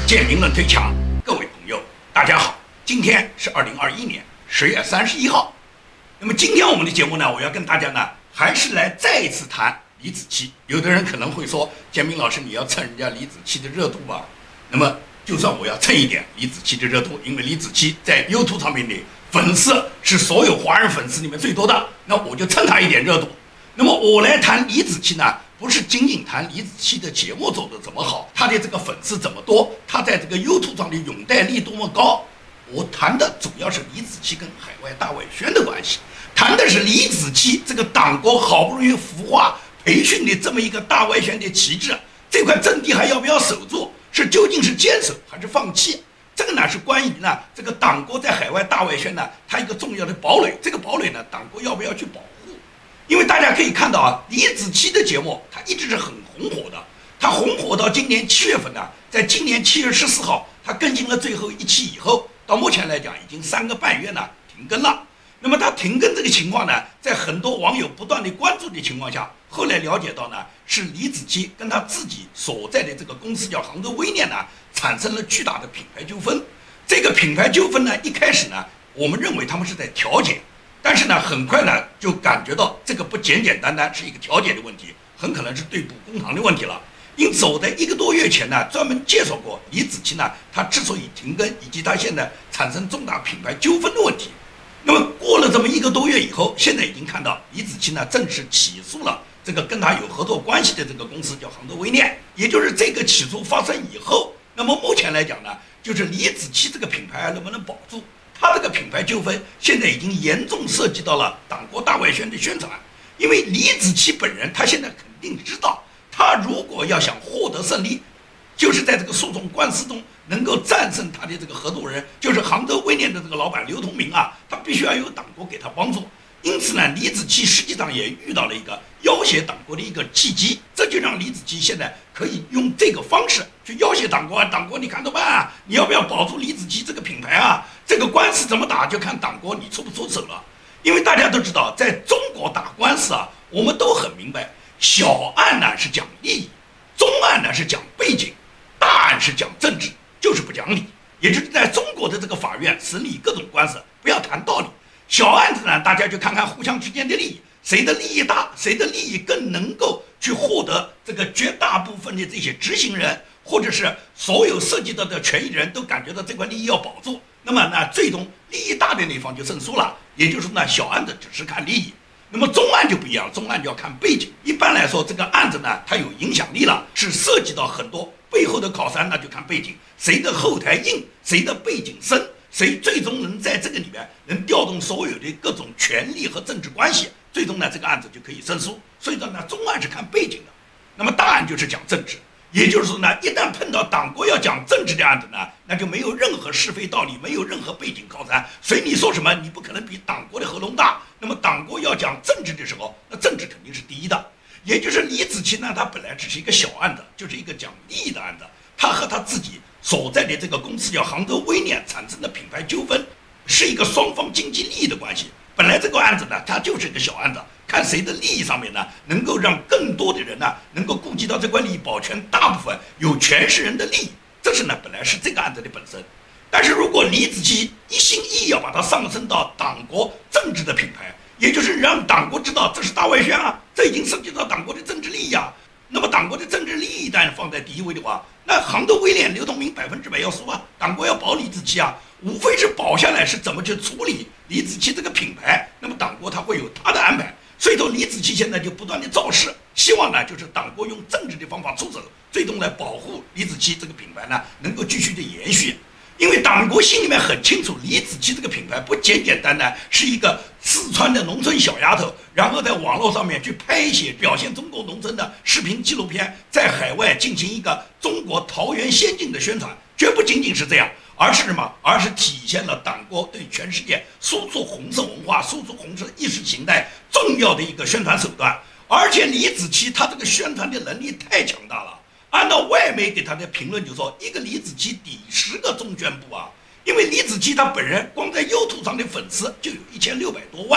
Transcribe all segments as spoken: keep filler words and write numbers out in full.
建民论推墙，各位朋友，大家好，今天是二零二一年十月三十一号。那么今天我们的节目呢，我要跟大家呢，还是来再一次谈李子柒。有的人可能会说，建民老师你要蹭人家李子柒的热度吧？那么就算我要蹭一点李子柒的热度，因为李子柒在 YouTube 上面的粉丝是所有华人粉丝里面最多的，那我就蹭他一点热度。那么我来谈李子柒呢，不是仅仅谈李子柒的节目做得怎么好，他的这个粉丝怎么多，他在这个 YouTube 上的拥戴力多么高。我谈的主要是李子柒跟海外大外宣的关系，谈的是李子柒这个党国好不容易孵化培训的这么一个大外宣的旗帜，这块阵地还要不要守住？是究竟是坚守还是放弃？这个呢是关于呢这个党国在海外大外宣呢，它一个重要的堡垒。这个堡垒呢，党国要不要去保护？因为大家可以看到啊，李子柒的节目它一直是很红火的，它红火到今年七月份呢，在今年七月十四号，它更新了最后一期以后，到目前来讲已经三个半月呢停更了。那么它停更这个情况呢，在很多网友不断的关注的情况下，后来了解到呢，是李子柒跟他自己所在的这个公司叫杭州微念呢，产生了巨大的品牌纠纷。这个品牌纠纷呢，一开始呢，我们认为他们是在调解，但是呢，很快呢就感觉到这个不简简单单是一个调解的问题，很可能是对簿公堂的问题了。因此我在一个多月前呢，专门介绍过李子柒呢，他之所以停更，以及他现在产生重大品牌纠纷的问题。那么过了这么一个多月以后，现在已经看到李子柒呢正式起诉了这个跟他有合作关系的这个公司，叫杭州微念。也就是这个起诉发生以后，那么目前来讲呢，就是李子柒这个品牌能不能保住？他这个品牌纠纷现在已经严重涉及到了党国大外宣的宣传。因为李子柒本人他现在肯定知道，他如果要想获得胜利，就是在这个诉讼官司中能够战胜他的这个合作人，就是杭州微念的这个老板刘同明啊，他必须要有党国给他帮助。因此呢，李子柒实际上也遇到了一个要挟党国的一个契机，这就让李子柒现在可以用这个方式去要挟党国啊，党国你看着办啊，你要不要保住李子柒这个品牌啊？这个官司怎么打就看党国你出不出手了。因为大家都知道，在中国打官司啊，我们都很明白，小案呢是讲利益，中案呢是讲背景，大案是讲政治，就是不讲理。也就是在中国的这个法院审理各种官司，不要谈道理。小案子呢，大家就看看互相之间的利益，谁的利益大，谁的利益更能够去获得这个绝大部分的这些执行人，或者是所有涉及到的权益人都感觉到这块利益要保住，那么呢，最终利益大的那方就胜诉了。也就是说呢，小案子只是看利益。那么中案就不一样，中案就要看背景。一般来说，这个案子呢，它有影响力了，是涉及到很多背后的靠山，那就看背景，谁的后台硬，谁的背景深，谁最终能在这个里面能调动所有的各种权力和政治关系，最终呢，这个案子就可以胜诉。所以说呢，中案是看背景的，那么大案就是讲政治。也就是说呢，一旦碰到党国要讲政治的案子呢，那就没有任何是非道理，没有任何背景靠山，随你说什么，你不可能比党国的喉咙大。那么党国要讲政治的时候，那政治肯定是第一的。也就是李子柒呢，他本来只是一个小案子，就是一个讲利益的案子，他和他自己所在的这个公司叫杭州微念产生的品牌纠纷，是一个双方经济利益的关系。本来这个案子呢，它就是一个小案子，看谁的利益上面呢，能够让更多的人呢，能够顾及到这块利益，保全大部分有权势人的利益，这是呢本来是这个案子的本身。但是如果李子柒一心一意要把它上升到党国政治的品牌，也就是让党国知道这是大外宣啊，这已经涉及到党国的政治利益啊。那么党国的政治利益一旦放在第一位的话，那杭州微念刘同明百分之百要输啊，党国要保李子柒啊，无非是保下来是怎么去处理李子柒这个品牌，那么党国他会有他的安排。所以说李子柒现在就不断的造势，希望呢就是党国用政治的方法出手，最终来保护李子柒这个品牌呢能够继续的延续。因为党国心里面很清楚，李子柒这个品牌不简简单单是一个四川的农村小丫头，然后在网络上面去拍一些表现中国农村的视频纪录片，在海外进行一个中国桃源先进的宣传，绝不仅仅是这样，而是什么？而是体现了党国对全世界输出红色文化、输出红色意识形态重要的一个宣传手段。而且李子柒他这个宣传的能力太强大了。按照外媒给他的评论就说，一个李子柒抵十个中宣部啊，因为李子柒他本人光在 YouTube 上的粉丝就有一千六百多万，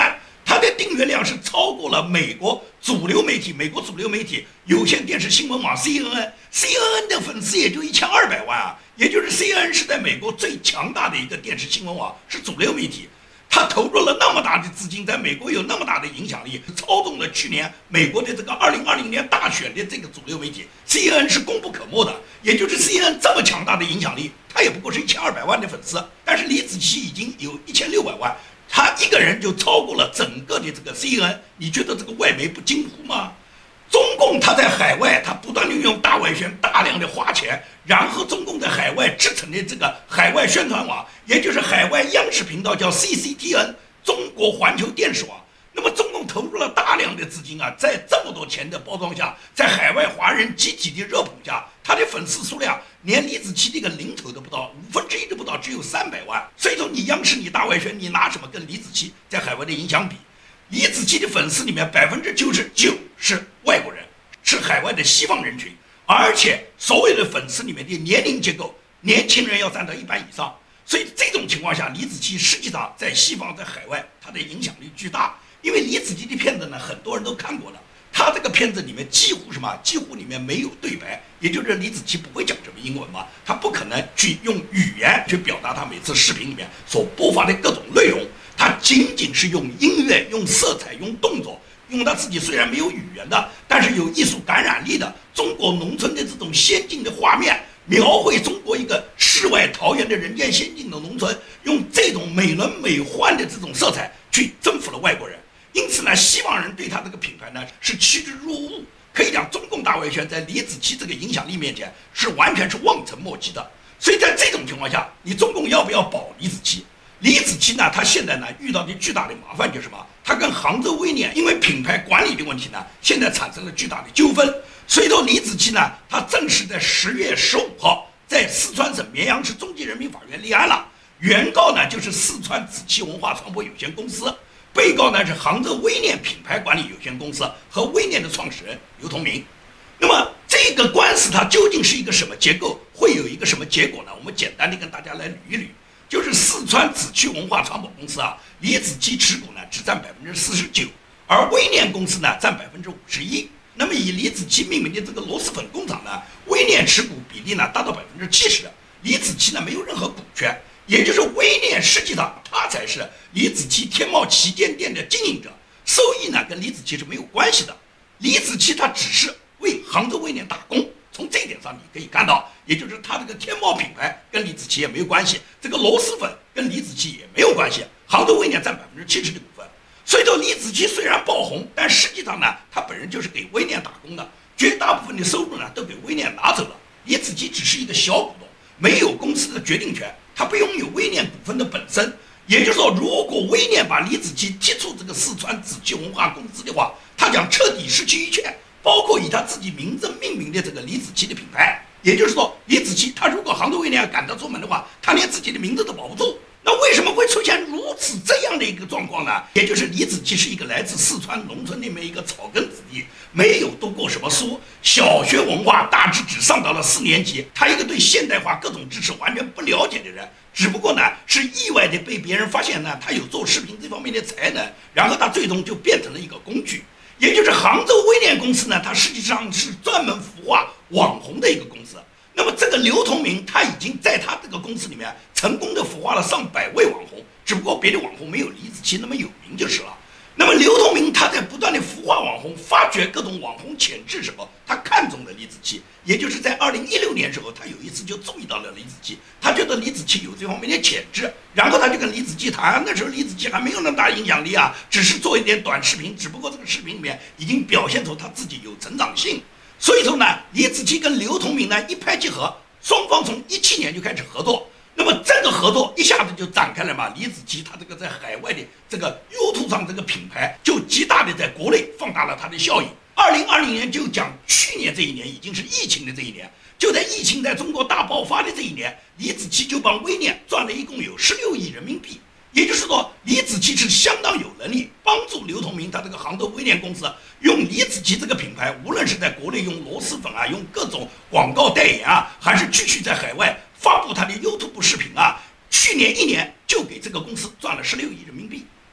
它的订阅量是超过了美国主流媒体，美国主流媒体有线电视新闻网 C N N，C N N 的粉丝也就一千二百万啊，也就是 C N N 是在美国最强大的一个电视新闻网，是主流媒体。他投入了那么大的资金，在美国有那么大的影响力，操纵了去年美国的这个二零二零年大选的这个主流媒体 C N N 是功不可没的。也就是 C N N 这么强大的影响力，他也不过是一千二百万的粉丝，但是李子柒已经有一千六百万，他一个人就超过了整个的这个 C N N。你觉得这个外媒不惊呼吗？中共他在海外，他不断运用大外宣，大量的花钱，然后中共在海外制成的这个海外宣传网，也就是海外央视频道叫 C C T N 中国环球电视网。那么中共投入了大量的资金啊，在这么多钱的包装下，在海外华人集体的热捧下，他的粉丝数量连李子柒这个零头都不到，五分之一都不到，只有三百万。所以说你央视你大外宣，你拿什么跟李子柒在海外的影响比？李子柒的粉丝里面百分之九十九是外国人，是海外的西方人群，而且所有的粉丝里面的年龄结构，年轻人要占到一半以上。所以这种情况下，李子柒实际上在西方在海外他的影响力巨大。因为李子柒的片子呢，很多人都看过了，他这个片子里面几乎什么，几乎里面没有对白，也就是李子柒不会讲什么英文嘛，他不可能去用语言去表达他每次视频里面所播发的各种内容。他仅仅是用音乐、用色彩、用动作，用他自己虽然没有语言的，但是有艺术感染力的中国农村的这种先进的画面，描绘中国一个世外桃源的人间仙境的农村，用这种美轮美奂的这种色彩去征服了外国人。因此呢，西方人对他这个品牌呢是趋之若鹜。可以讲，中共大外宣在李子柒这个影响力面前是完全是望尘莫及的。所以在这种情况下，你中共要不要保李子柒？李子柒呢，他现在呢遇到的巨大的麻烦就是什么？他跟杭州微念因为品牌管理的问题呢，现在产生了巨大的纠纷。所以说李子柒呢，他正式在十月十五号在四川省绵阳市中级人民法院立案了。原告呢就是四川子柒文化传播有限公司，被告呢是杭州微念品牌管理有限公司和微念的创始人刘同明。那么这个官司它究竟是一个什么结构，会有一个什么结果呢？我们简单的跟大家来捋一捋。就是四川子柒文化传播公司啊，李子柒持股呢只占百分之四十九，而微念公司呢占百分之五十一。那么以李子柒命名的这个螺蛳粉工厂呢，微念持股比例呢达到百分之七十，李子柒呢没有任何股权，也就是微念实际上他才是李子柒天猫旗舰店的经营者，收益呢跟李子柒是没有关系的。李子柒他只是为杭州微念打工。从这一点上你可以看到，也就是他这个天猫品牌跟李子柒也没有关系，这个螺蛳粉跟李子柒也没有关系，杭州微念占百分之七十的股份。所以说李子柒虽然爆红，但实际上呢，他本人就是给微念打工的，绝大部分的收入呢都给微念拿走了。李子柒只是一个小股东，没有公司的决定权，他不拥有微念股份的本身。也就是说，如果微念把李子柒踢出这个四川子柒文化公司的话，他将彻底失去一切，包括以他自己名字命名的这个李子柒的品牌。也就是说，李子柒他如果杭州微念赶他出门的话，他连自己的名字都保不住。那为什么会出现如此这样的一个状况呢？也就是李子柒是一个来自四川农村里面一个草根子弟，没有读过什么书，小学文化大致只上到了四年级，他一个对现代化各种知识完全不了解的人，只不过呢是意外的被别人发现呢，他有做视频这方面的才能，然后他最终就变成了一个工具。也就是杭州微念公司呢，它实际上是专门孵化网红的一个公司。那么这个刘同明，他已经在他这个公司里面成功的孵化了上百位网红，只不过别的网红没有李子柒那么有名就是了。那么刘同明他在不断的孵化网红，发掘各种网红潜质时候，他看中了李子柒，也就是在二零一六年时候，他有一次就注意到了李子柒，他觉得李子柒有这方面的潜质，然后他就跟李子柒谈。那时候李子柒还没有那么大影响力啊，只是做一点短视频，只不过这个视频里面已经表现出他自己有成长性。所以说呢，李子柒跟刘同明呢一拍即合，双方从一七年就开始合作。那么这个合作一下子就展开了嘛，李子柒他这个在海外的这个 YouTube 上这个品牌就极大的在国内放大了它的效应。二零二零年就讲去年这一年已经是疫情的这一年，就在疫情在中国大爆发的这一年，李子柒就帮微念赚了一共有十六亿人民币。也就是说，李子柒是相当有能力帮助刘同明他这个杭州微念公司用李子柒这个品牌，无论是在国内用螺蛳粉啊，用各种广告代言啊，还是继续在海外发布他的 YouTube 视频啊，去年一年就给这个公司赚了十六亿人民币。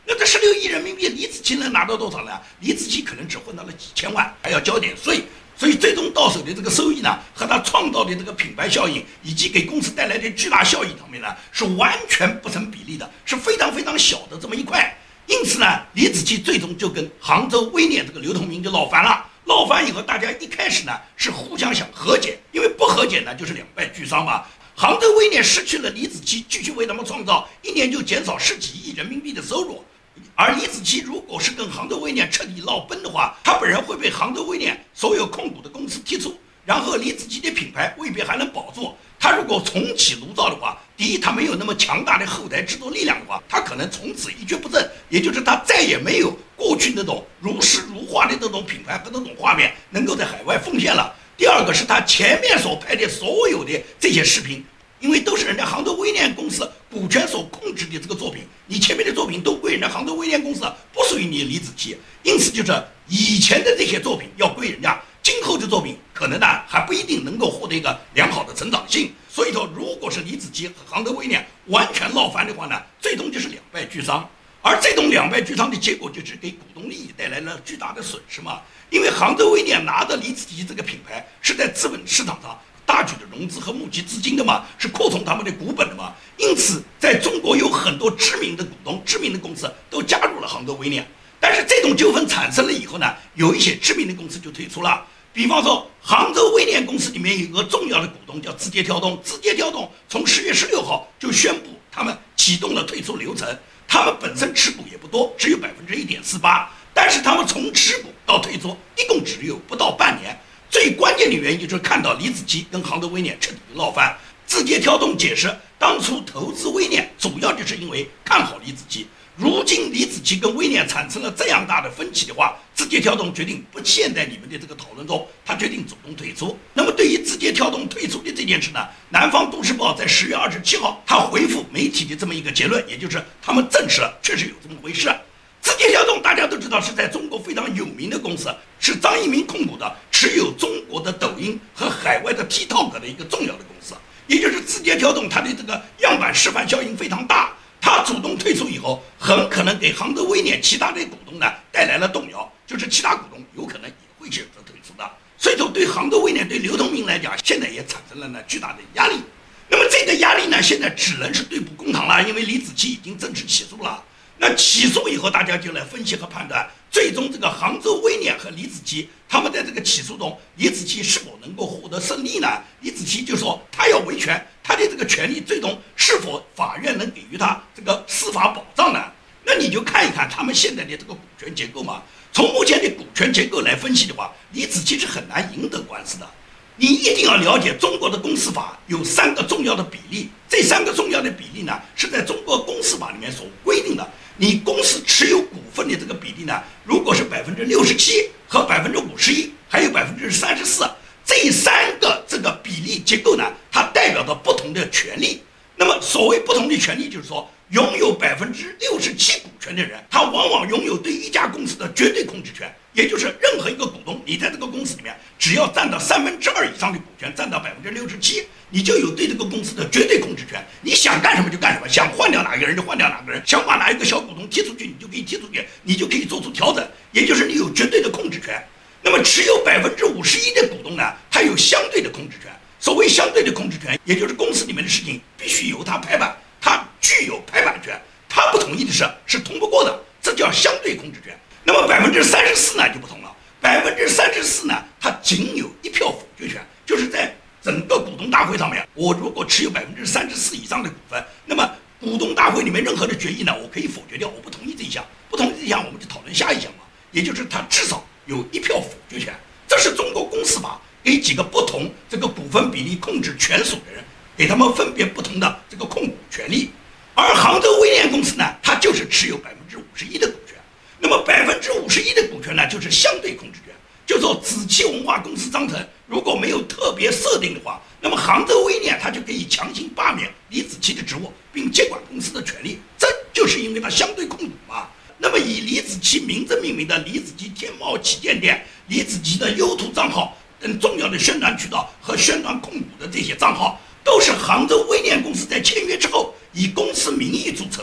那这十六亿人民币，李子柒能拿到多少呢？李子柒可能只混到了几千万，还要交点税，所以最终到手的这个收益呢，和他创造的这个品牌效应以及给公司带来的巨大效益方面呢，是完全不成比例的，是非常非常小的这么一块。因此呢，李子柒最终就跟杭州微念这个刘同明就闹翻了。闹翻以后，大家一开始呢是互相想和解，因为不和解呢就是两败俱伤嘛。杭州微念失去了李子柒，继续为他们创造一年就减少十几亿人民币的收入。而李子柒如果是跟杭州微念彻底闹崩的话，他本人会被杭州微念所有控股的公司踢出，然后李子柒的品牌未必还能保住。他如果重启炉灶的话，第一，他没有那么强大的后台制作力量的话，他可能从此一蹶不振，也就是他再也没有过去那种如诗如画的那种品牌和那种画面能够在海外奉献了。第二个是他前面所拍的所有的这些视频，因为都是人家杭州微念公司股权所控制的这个作品，你前面的作品都归人家杭州微念公司，不属于你李子柒，因此就是以前的这些作品要归人家。今后的作品可能呢还不一定能够获得一个良好的成长性，所以说如果是李子柒和杭州微念完全闹翻的话呢，最终就是两败俱伤。而这种两败俱伤的结果就是给股东利益带来了巨大的损失嘛。因为杭州微念拿的李子柒这个品牌是在资本市场上大举的融资和募集资金的嘛，是扩充他们的股本的嘛，因此在中国有很多知名的股东、知名的公司都加入了杭州微念。但是这种纠纷产生了以后呢，有一些知名的公司就退出了。比方说，杭州微念公司里面有一个重要的股东叫字节跳动，字节跳动从十月十六号就宣布他们启动了退出流程。他们本身持股也不多，只有百分之一点四八，但是他们从持股到退出一共只有不到半年。最关键的原因就是看到李子柒跟杭州微念彻底闹翻。字节跳动解释，当初投资微念主要就是因为看好李子柒。如今李子柒跟微念产生了这样大的分歧的话，字节跳动决定不陷在你们的这个讨论中，他决定主动退出。那么对于字节跳动退出的这件事呢，南方都市报在十月二十七号他回复媒体的这么一个结论，也就是他们证实了确实有这么回事。字节跳动大家都知道是在中国非常有名的公司，是张一鸣控股的，持有中国的抖音和海外的 TikTok 的一个重要的公司，也就是字节跳动它的这个样板示范效应非常大。他主动退出以后，很可能给杭州微念其他的股东呢带来了动摇，就是其他股东有可能也会选择退出的。所以说，对杭州微念、对刘同明来讲，现在也产生了呢巨大的压力。那么这个压力呢，现在只能是对簿公堂了，因为李子柒已经正式起诉了。那起诉以后，大家就来分析和判断，最终这个杭州微念和李子柒他们在这个起诉中，李子柒是否能够获得胜利呢？李子柒就说他要维权，他的这个权利最终是否法院能给予他这个司法保障呢？那你就看一看他们现在的这个股权结构嘛。从目前的股权结构来分析的话，李子柒是很难赢得官司的。你一定要了解中国的公司法有三个重要的比例，这三个重要的比例呢，是在中国公司法里面所规定的。你公司持有股份的这个比例呢，如果是百分之六十七和百分之五十一，还有百分之三十四，这三个这个比例结构呢，它代表着不同的权利。那么所谓不同的权利，就是说拥有百分之六十七股权的人，他往往拥有对一家公司的绝对控制权，也就是任何一个股东，你在这个公司里面只要占到三分之二以上的股权，占到百分之六十七，你就有对这个公司的绝对控制权。你想干什么就干什么，想换掉哪个人就换掉哪个人，想把哪一个小股东踢出去，你就可以踢出去，你就可以做出调整，也就是你有绝对的控制权。那么持有百分之五十一的股东呢，他有相对的控制权。所谓相对的控制权，也就是公司里面的事情必须由他拍板，他具有拍板权，他不同意的事是通不过的，这叫相对控制权。那么百分之三十四呢就不同了，百分之三十四呢，它仅有一票否决权，就是在整个股东大会上面，我如果持有百分之三十四以上的股份，那么股东大会里面任何的决议呢，我可以否决掉，我不同意这一项，不同意这一项，我们就讨论下一项嘛，也就是他至少有一票否决权。这是中国公司法给几个不同这个股份比例控制权属的人，给他们分别不同的这个控股权利。而杭州微念公司呢，它就是持有百分之五十一的股权。那么百分之五十一的股权呢，就是相对控制权。就说紫气文化公司章程如果没有特别设定的话，那么杭州微念它就可以强行罢免李子柒的职务，并接管公司的权利。这就是因为它相对控股嘛。那么以李子柒名字命名的李子柒天猫旗舰店、李子柒的优图账号等重要的宣传渠道和宣传控股的这些账号，都是杭州微念公司在签约之后以公司名义注册的。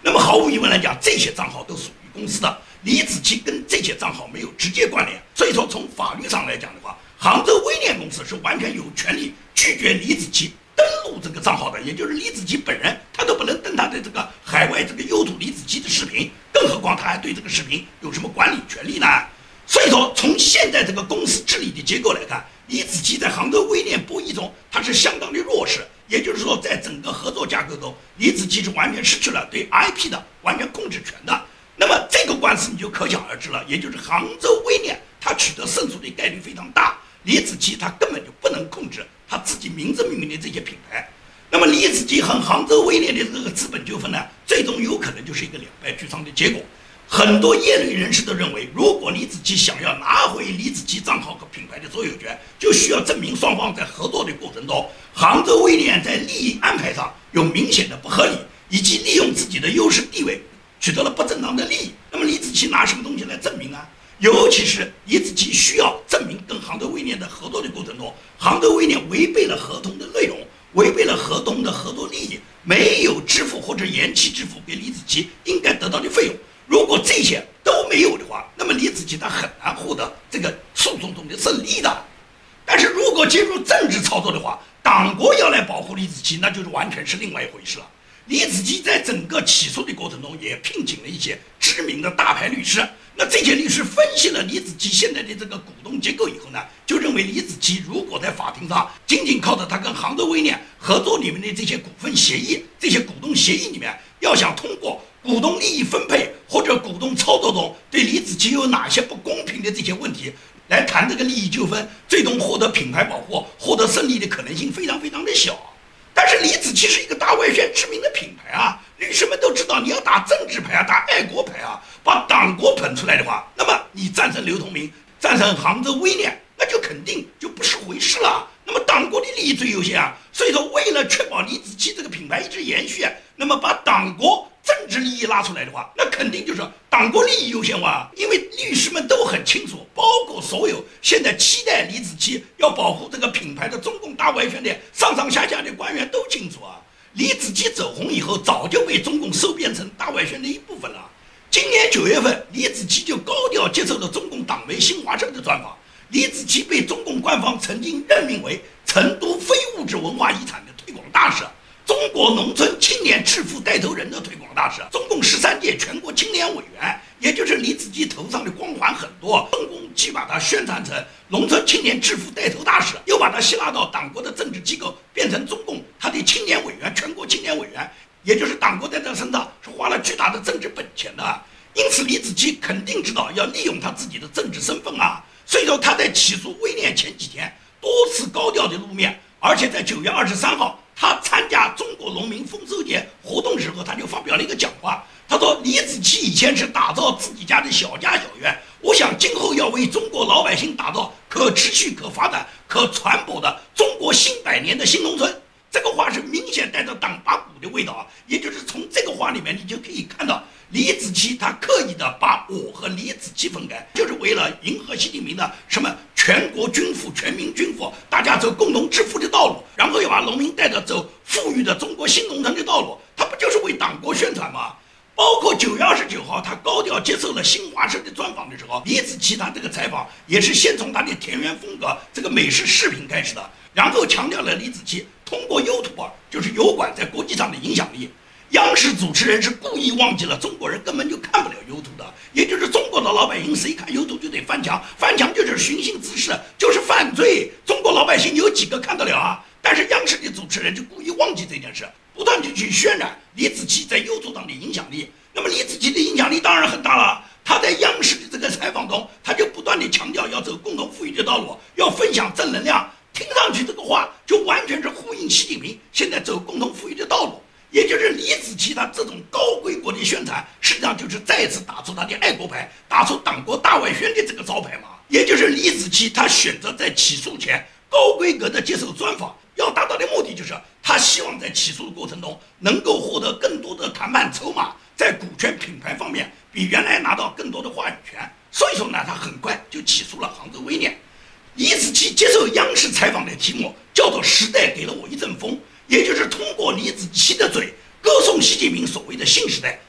那么毫无疑问来讲，这些账号都属于公司的，李子柒跟这些账号没有直接关联，所以说从法律上来讲的话，杭州微链公司是完全有权利拒绝李子柒登录这个账号的，也就是李子柒本人，他都不能登他的这个海外这个优图李子柒的视频，更何况他还对这个视频有什么管理权利呢？所以说，从现在这个公司治理的结构来看，李子柒在杭州微链博弈中，他是相当的弱势。也就是说，在整个合作架构中，李子柒是完全失去了对 I P 的完全控制权的。那么这个官司你就可想而知了，也就是杭州微链它取得胜诉的概率非常大，李子柒他根本就不能控制他自己名字命名的这些品牌。那么李子柒和杭州微链的这个资本纠纷呢，最终有可能就是一个两败俱伤的结果。很多业内人士都认为，如果李子柒想要拿回李子柒账号和品牌的所有权，就需要证明双方在合作的过程中，杭州微链在利益安排上有明显的不合理，以及利用自己的优势地位取得了不正当的利益。那么李子柒拿什么东西来证明呢？尤其是李子柒需要证明跟杭州微链的合作的过程中，杭州微链违背了合同的内容，违背了合同的合作利益，没有支付或者延期支付给李子柒应该得到的费用。如果这些都没有的话，那么李子柒他很难获得这个诉讼中的胜利的。但是如果介入政治操作的话，党国要来保护李子柒，那就是完全是另外一回事了。李子柒在整个起诉的过程中，也聘请了一些知名的大牌律师。那这些律师分析了李子柒现在的这个股东结构以后呢，就认为李子柒如果在法庭上仅仅靠着他跟杭州微链合作里面的这些股份协议、这些股东协议里面，要想通过股东利益分配或者股东操作中对李子柒有哪些不公平的这些问题来谈这个利益纠纷，最终获得品牌保护、获得胜利的可能性非常非常的小。但是李子柒是一个大外宣知名的品牌啊，律师们都知道，你要打政治牌啊，打爱国牌啊，把党国捧出来的话，那么你战胜刘同明，战胜杭州微链，那就肯定就不是回事了。那么党国的利益最优先啊，所以说为了确保李子柒这个品牌一直延续，那么把党国政治利益拉出来的话，那肯定就是党国利益优先化。因为律师们都很清楚，包括所有现在期待李子柒要保护这个品牌的中共大外宣的上上下下的官员都清楚啊，李子柒走红以后，早就被中共收编成大外宣的一部分了。今年九月份，李子柒就高调接受了中共党媒新华社的专访。李子柒被中共官方曾经任命为成都非物质文化遗产的推广大使，中国农村青年致富带头人的推广大使，中共十三届全国青年委员，也就是李子柒头上的光环很多。中共既把他宣传成农村青年致富带头大使，又把他吸纳到党国的政治机构，变成中共他的青年委员、全国青年委员，也就是党国在他身上是花了巨大的政治本钱的。因此，李子柒肯定知道要利用他自己的政治身份啊。所以说他在起诉微链前几天多次高调的露面，而且在九月二十三号，他参加中国农民丰收节活动时候，他就发表了一个讲话。他说，李子柒以前是打造自己家的小家小院，我想今后要为中国老百姓打造可持续、可发展、可传播的中国新百年的新农村。这个话是明显带着党八股的味道啊，也就是从这个话里面你就可以看到，李子柒他刻意的把我和李子柒分开，就是为了迎合习近平的什么全国均富、全民均富，大家走共同致富的道路，然后要把农民带着走富裕的中国新农村的道路，他不就是为党国宣传吗？包括九月二十九号，他高调接受了新华社的专访的时候，李子柒他这个采访也是先从他的田园风格这个美食视频开始的，然后强调了李子柒通过 YouTube 就是油管在国际上的影响力。央视主持人是故意忘记了中国人根本就看不了 YouTube 的，也就是中国的老百姓谁看 YouTube 就得翻墙，翻墙就是寻衅滋事，就是犯罪。中国老百姓有几个看得了啊？但是央视的主持人就故意忘记这件事，不断地去渲染李子柒在 YouTube 上的影响力。那么李子柒的影响力当然很大了，他在央视的这个采访中，他就不断地强调要走共同富裕的道路，要分享正能量。听上去这个话就完全是呼应习近平现在走共同富裕的道路。也就是李子柒他这种高规格的宣传，实际上就是再次打出他的爱国牌，打出党国大外宣的这个招牌嘛。也就是李子柒他选择在起诉前高规格的接受专访，要达到的目的就是他希望在起诉的过程中能够获得更多的谈判筹码，在股权品牌方面比原来拿到更多的话语权。所以说呢，他很快就起诉了杭州微链。李子柒接受央视采访的题目叫做“时代给了我一阵风”，也就是通过李子柒的嘴歌颂习近平所谓的新时代，他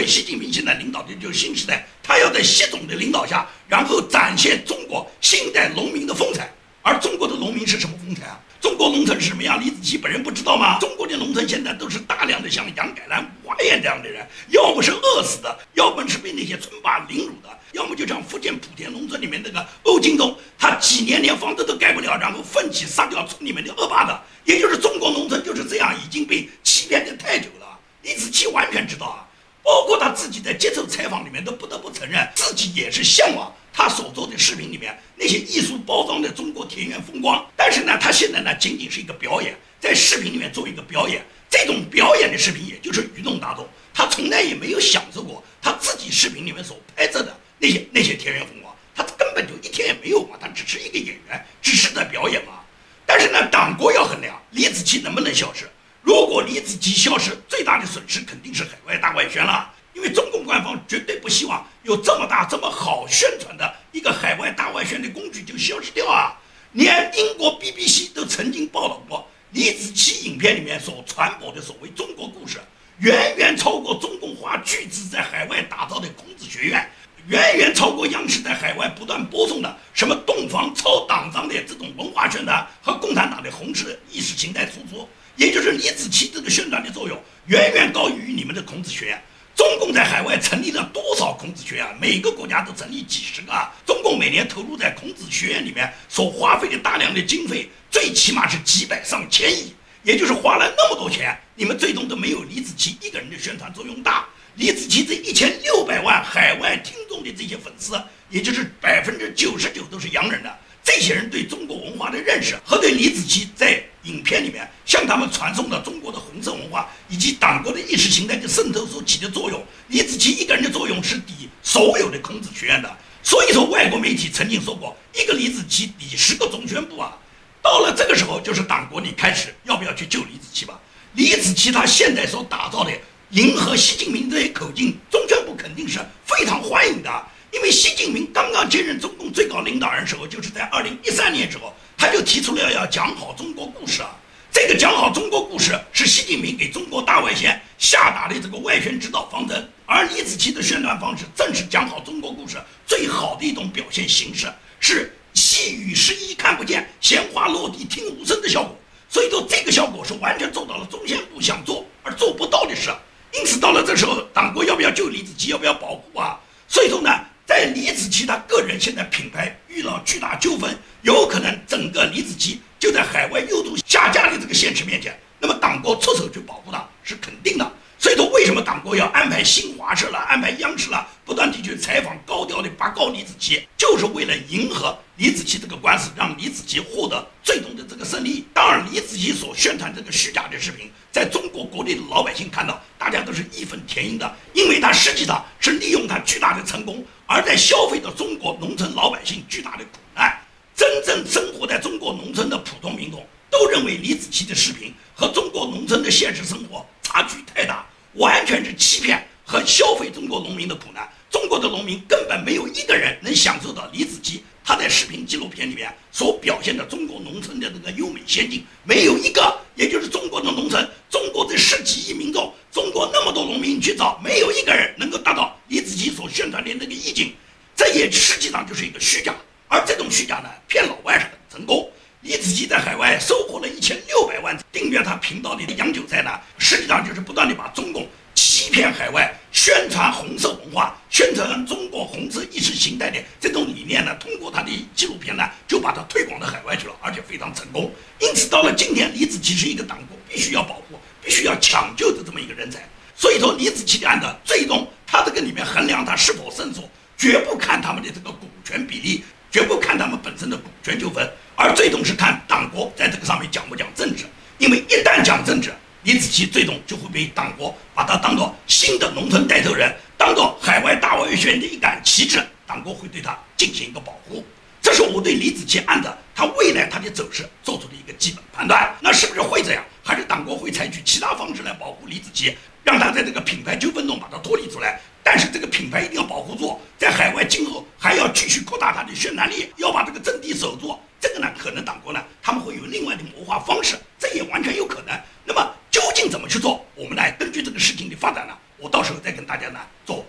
习近平现在领导的就是新时代，他要在习总的领导下，然后展现中国新一代农民的风采。而中国的农民是什么风采啊？中国农村是什么样？李子柒本人不知道吗？中国的农村现在都是大量的像杨改兰、吴华燕这样的人，要么是饿死的，要么是被那些村霸凌辱的，要么就像福建莆田农村里面那个欧金东，他几年连房子都盖不了，然后奋起杀掉村里面的恶霸的。也就是中国农村就是这样，已经被欺骗的太久了。李子柒完全知道啊，包括他自己在接受采访里面都不得不承认，自己也是向往他所做的视频里面那些艺术包装的中国田园风光。但是呢，他现在呢仅仅是一个表演，在视频里面做一个表演，这种表演的视频也就是愚弄大众，他从来也没有享受过他自己视频里面所拍摄的那些那些田园风光，他根本就一天也没有嘛，他只是一个演员，只是在表演嘛。但是呢，党国要衡量李子柒能不能消失。如果李子柒消失，最大的损失肯定是海外大外宣了，因为中共官方绝对不希望有这么大这么好宣传的一个海外大外宣的工具就消失掉啊！连英国 B B C 都曾经报道过，李子柒影片里面所传播的所谓中国故事，远远超过中共花巨资在海外打造的孔子学院，远远超过央视在海外不断播送的什么洞房抄党章的这种文化宣传和共产党的红色意识形态输出。也就是李子柒这个宣传的作用远远高于你们的孔子学院。中共在海外成立了多少孔子学院？每个国家都成立几十个。中共每年投入在孔子学院里面所花费的大量的经费，最起码是几百上千亿，也就是花了那么多钱，你们最终都没有李子柒一个人的宣传作用大。李子柒这一千六百万海外听众的这些粉丝，也就是百分之九十九都是洋人的。这些人对中国文化的认识和对李子柒在影片里面向他们传送的中国的红色文化以及党国的意识形态的渗透所起的作用，李子柒一个人的作用是抵所有的孔子学院的。所以说，外国媒体曾经说过，一个李子柒抵十个中宣部啊。到了这个时候，就是党国你开始要不要去救李子柒吧？李子柒他现在所打造的迎合习近平这些口径，中宣部肯定是非常欢迎的。因为习近平刚刚接任中共最高领导人时候，就是在二零一三年之后，他就提出了要讲好中国故事啊。这个讲好中国故事是习近平给中国大外宣下达的这个外宣指导方针，而李子柒的宣传方式正是讲好中国故事最好的一种表现形式，是细雨湿衣看不见，闲话落地听无声的效果。所以说，这个效果是完全做到了中宣部想做而做不到的事。因此，到了这时候，党国要不要救李子柒，要不要保护啊？所以说呢，在李子柒他个人现在品牌遇到巨大纠纷，有可能整个李子柒就在海外优度下架的这个现实面前，那么党国出手去保护他是肯定的。所以说，为什么党国要安排新华社了，安排央视了，不断地去采访高调的拔高李子柒，就是为了迎合李子柒这个官司，让李子柒获得最终的这个胜利。当然，李子柒所宣传这个虚假的视频，在中国国内的老百姓看到，大家都是义愤填膺的，因为他实际上是利用他巨大的成功，而在消费着中国农村老百姓巨大的苦难。真正生活在中国农村的普通民众都认为李子柒的视频和中国农村的现实生活差距太大，完全是欺骗和消费中国农民的苦难。中国的农民根本没有一个人能享受到李子柒他在视频纪录片里面所表现的中国农村的那个优美先进，没有一个。也就是中国的农村，中国的十几亿民众，中国那么多农民去找，没有一个人能够达到李子柒所宣传的那个意境。这也实际上就是一个虚假，而这种虚假呢，骗老外是很成功。李子柒在海外收获了一千六百万订阅他频道里的洋韭菜呢，实际上就是不断地把中共欺骗海外，宣传红色文化，宣传中国红色意识形态的这种理念呢，通过他的纪录片呢，就把它推广到海外去了，而且非常成功。因此，到了今天，李子柒是一个党国必须要保护、必须要抢救的这么一个人才。所以说，李子柒的案子最终他这个里面衡量他是否胜诉，绝不看他们的这个股权比例，绝不看他们本身的股权纠纷，而最终是看党国在这个上面讲不讲政治。因为一旦讲政治，李子柒最终就会被党国把他当作新的农村带头人，当作海外大外宣的一杆旗帜，党国会对他进行一个保护。这是我对李子柒案子他未来他的走势做出的一个基本判断。那是不是会这样？还是党国会采取其他方式来保护李子柒，让他在这个品牌纠纷中把他脱离出来？但是这个品牌一定要保护住，在海外今后还要继续扩大他的渲染力，要把这个阵地守住。这个呢，可能党国呢他们会有另外的谋划方式，这也完全有可能。那么究竟怎么去做？我们来根据这个事情的发展呢，我到时候再跟大家呢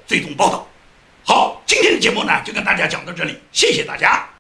追踪报道。好，今天的节目呢就跟大家讲到这里，谢谢大家。